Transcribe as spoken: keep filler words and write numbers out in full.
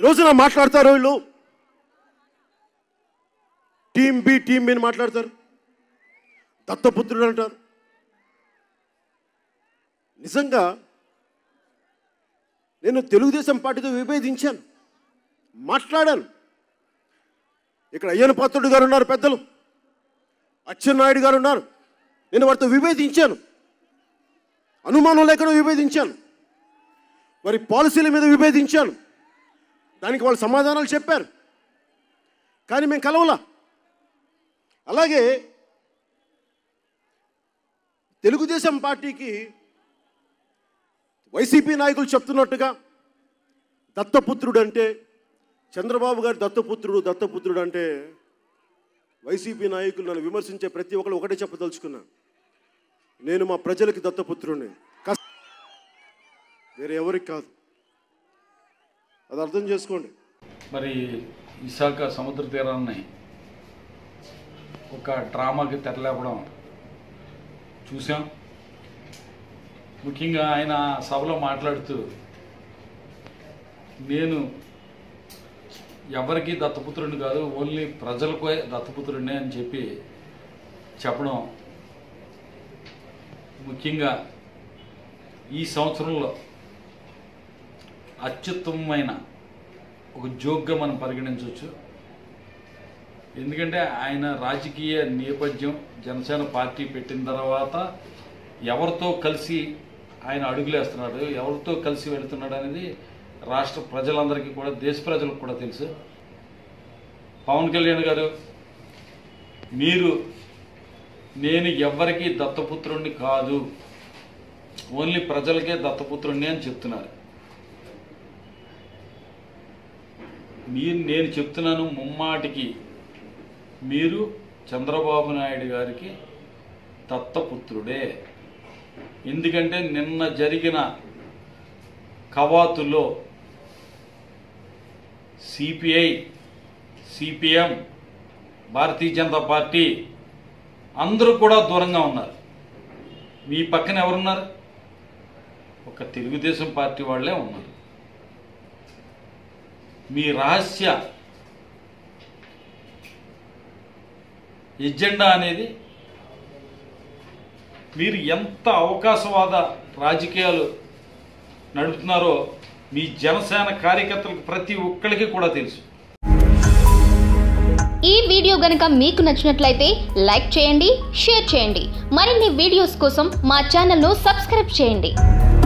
రోజున మాట్లాడతారు వీళ్ళు, టీం బి టీం బి అని మాట్లాడతారు, దత్తపుత్రుడు అంటారు. నిజంగా నేను తెలుగుదేశం పార్టీతో విభేదించాను, మాట్లాడాను. ఇక్కడ అయ్యన పాత్రుడు గారు ఉన్నారు, పెద్దలు అచ్చెన్నాయుడు గారు ఉన్నారు. నేను వారితో విభేదించాను, అనుమానం లేకుండా విభేదించాను. వారి పాలసీల మీద విభేదించాను. దానికి వాళ్ళు సమాధానాలు చెప్పారు, కానీ మేము కలవలా. అలాగే తెలుగుదేశం పార్టీకి వైసీపీ నాయకులు చెప్తున్నట్టుగా దత్తపుత్రుడు అంటే చంద్రబాబు గారి దత్తపుత్రుడు దత్తపుత్రుడు అంటే వైసీపీ నాయకులు నన్ను విమర్శించే ప్రతి ఒక్కరు ఒకటే చెప్పదలుచుకున్నా, నేను మా ప్రజలకి దత్తపుత్రుడిని, వేరే ఎవరికి కాదు. అది అర్థం చేసుకోండి. మరి విశాఖ సముద్ర తీరాన్ని ఒక డ్రామాకి తెరలేపడం చూసాం. ముఖ్యంగా ఆయన సభలో మాట్లాడుతూ నేను ఎవరికి దత్తపుత్రుడిని కాదు, ఓన్లీ ప్రజలకు దత్తపుత్రుడినే అని చెప్పి చెప్పడం ముఖ్యంగా ఈ సంవత్సరంలో అత్యుత్తమమైన ఒక జోక్గా మనం పరిగణించవచ్చు. ఎందుకంటే ఆయన రాజకీయ నేపథ్యం, జనసేన పార్టీ పెట్టిన తర్వాత ఎవరితో కలిసి ఆయన అడుగులేస్తున్నాడు, ఎవరితో కలిసి వెళుతున్నాడు అనేది రాష్ట్ర ప్రజలందరికీ కూడా, దేశ ప్రజలకు కూడా తెలుసు. పవన్ కళ్యాణ్ గారు, మీరు నేను ఎవ్వరికీ దత్తపుత్రుడిని కాదు, ఓన్లీ ప్రజలకే దత్తపుత్రుడిని అని చెప్తున్నారు. మీరు నేను చెప్తున్నాను ముమ్మాటికి మీరు చంద్రబాబు నాయుడు గారికి దత్తపుత్రుడే. ఎందుకంటే నిన్న జరిగిన కవాతులో సిపిఐ, సిపిఎం, భారతీయ జనతా పార్టీ అందరూ కూడా దూరంగా ఉన్నారు. మీ పక్కన ఎవరున్నారు? ఒక తెలుగుదేశం పార్టీ వాళ్ళే ఉన్నారు. మీ రహస్య ఎజెండా అనేది మీరు ఎంత అవకాశవాద రాజకీయాలు నడుపుతున్నారో మీ జనసేన కార్యకర్తలకు ప్రతి ఒక్కరికి కూడా తెలుసు. ఈ వీడియో గనుక మీకు నచ్చినట్లయితే లైక్ చేయండి, షేర్ చేయండి. మరిన్ని వీడియోస్ కోసం మా ఛానల్ను సబ్స్క్రైబ్ చేయండి.